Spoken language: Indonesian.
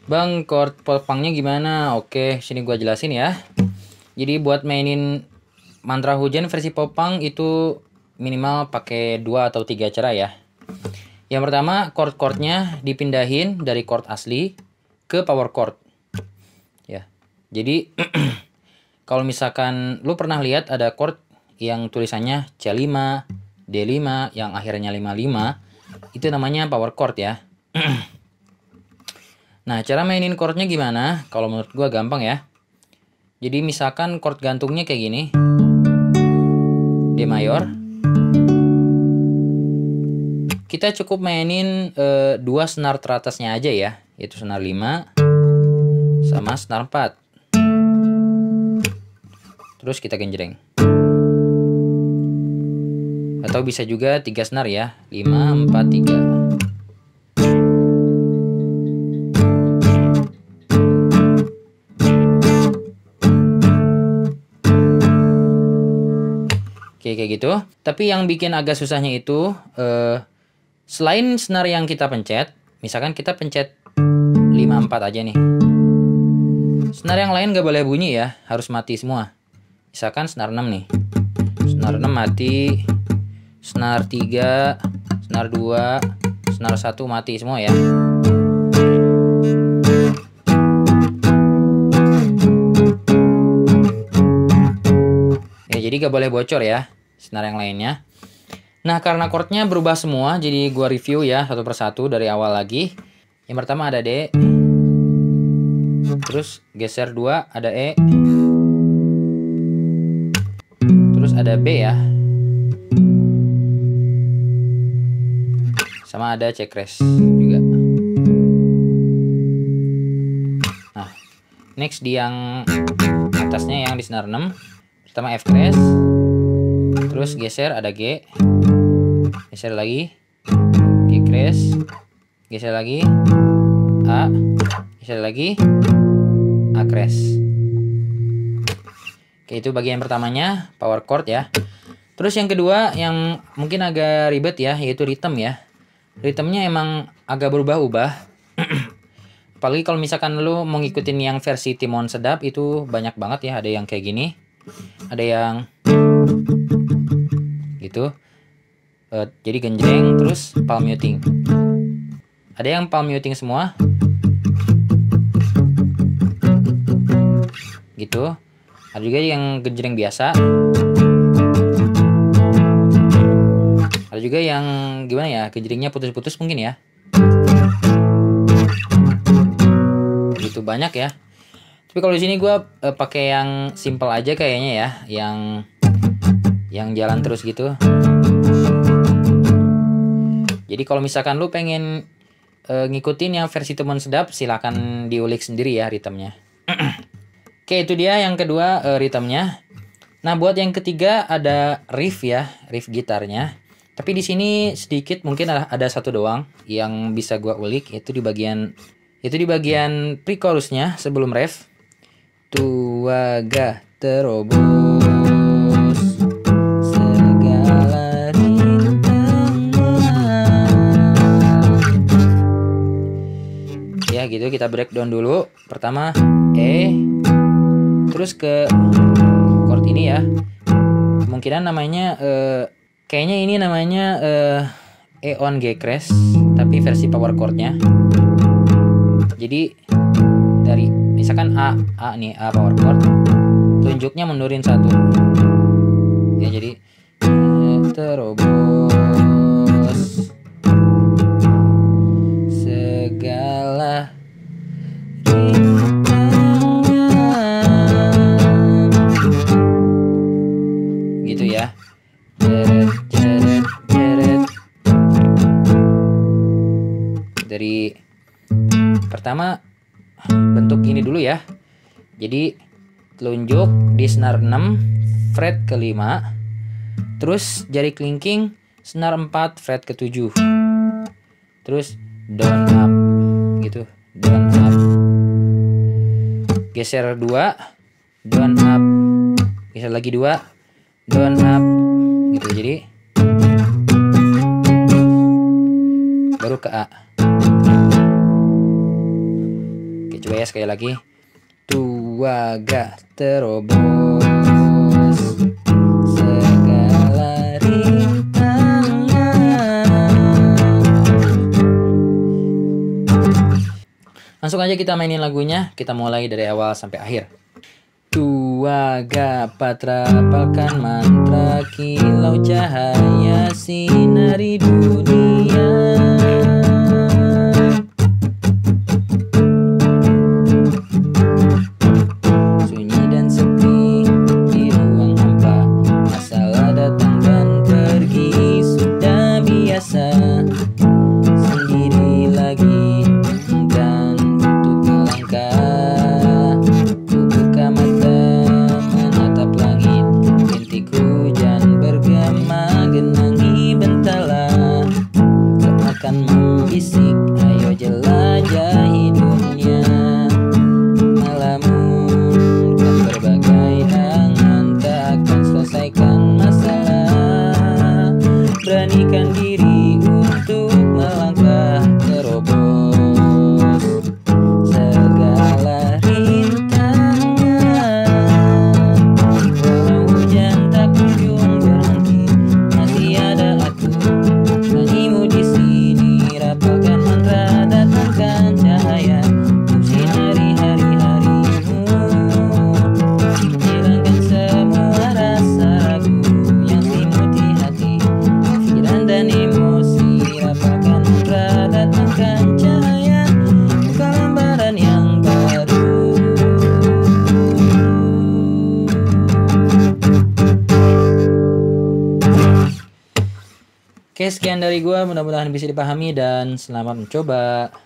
Bang, chord popangnya gimana? Oke, sini gua jelasin ya. Jadi buat mainin mantra hujan versi popang itu minimal pakai 2 atau 3 cara ya. Yang pertama, chord-chordnya dipindahin dari chord asli ke power chord. Ya. Jadi kalau misalkan lu pernah lihat ada chord yang tulisannya C5, D5 yang akhirnya 55, itu namanya power chord ya. Nah, cara mainin chordnya gimana? Kalau menurut gua gampang ya. Jadi misalkan chord gantungnya kayak gini. D mayor. Kita cukup mainin 2 senar teratasnya aja ya, yaitu senar 5 sama senar 4. Terus kita genjreng. Atau bisa juga 3 senar ya, 5 4 3. Oke, kayak gitu. Tapi yang bikin agak susahnya itu selain senar yang kita pencet, misalkan kita pencet 5 4 aja nih. Senar yang lain gak boleh bunyi ya, harus mati semua. Misalkan senar 6 nih. Senar 6 mati. Senar 3, senar 2, senar 1 mati semua ya. Ya, jadi gak boleh bocor ya senar yang lainnya. Nah, karena chordnya berubah semua, jadi gua review ya satu persatu dari awal lagi. Yang pertama ada D. Terus geser 2 ada E. Terus ada B ya. Sama ada C crash juga. Nah, next di yang atasnya yang di senar 6. Pertama F crash. Terus geser ada G. Geser lagi. G crash. Geser lagi. A. Geser lagi. A crash. Oke, itu bagian pertamanya, power chord ya. Terus yang kedua yang mungkin agak ribet ya, yaitu rhythm ya. Rhythmnya emang agak berubah-ubah. Apalagi kalau misalkan lu mau ngikutin yang versi Timon Sedap itu banyak banget ya. Ada yang kayak gini. Ada yang gitu. Jadi genjreng terus palm muting. Ada yang palm muting semua. Gitu. Ada juga yang genjreng biasa. Ada juga yang gimana ya, genjrengnya putus-putus mungkin ya. Gitu banyak ya. Tapi kalau di sini gue pakai yang simple aja kayaknya ya, yang jalan terus gitu. Jadi kalau misalkan lu pengen ngikutin yang versi Timon Sedap, silakan diulik sendiri ya ritmenya. Oke, itu dia yang kedua ritmenya. Nah, buat yang ketiga ada riff ya, riff gitarnya. Tapi di sini sedikit mungkin ada satu doang yang bisa gua ulik, itu di bagian pre-chorusnya sebelum ref. Tuaga terobos segala rintangan. Ya gitu, kita breakdown dulu. Pertama E, terus ke chord ini ya. Kemungkinan namanya kayaknya ini namanya E on G crash, tapi versi power chordnya. Jadi dari misalkan A nih, A power chord, tunjuknya mundurin 1. Ya, jadi terobos segala rintangan. Gitu ya. Dari pertama bentuk ini dulu ya. Jadi telunjuk di senar 6 fret ke-5, terus jari kelingking senar 4 fret ke-7, terus down up gitu, down up, geser 2 down up, geser lagi 2 down up gitu. Jadi baru ke A. Oke, coba ya sekali lagi. Tua gak terobos segala rintangan. Langsung aja kita mainin lagunya. Kita mulai dari awal sampai akhir. Tua gapatra rapalkan mantra kilau cahaya sinari dunia. Sunyi dan sepi di ruang hampa, masalah datang dan pergi sudah biasa. Sendiri lagi dan untuk melangkah, ku buka mata menatap langit, rintik hujan bergema genangi bentala, seakan membisik ayo jelajahi dunia, melamunkan berbagai angan tak akan selesaikan masalah, beranikan diri untuk melangkah terobos segala rintangan. Walau hujan tak kunjung berhenti, masih ada aku, nyanyimu di sini. Rapalkan mantra, datangkan cahaya untuk sinari hari-harimu, hilangkan semua rasa ragu yang selimuti hati, pikiran dan emosi. Rapalkan mantra, datangkan cahaya, buka lembaran yang baru. Oke, sekian dari gua, mudah-mudahan bisa dipahami dan selamat mencoba.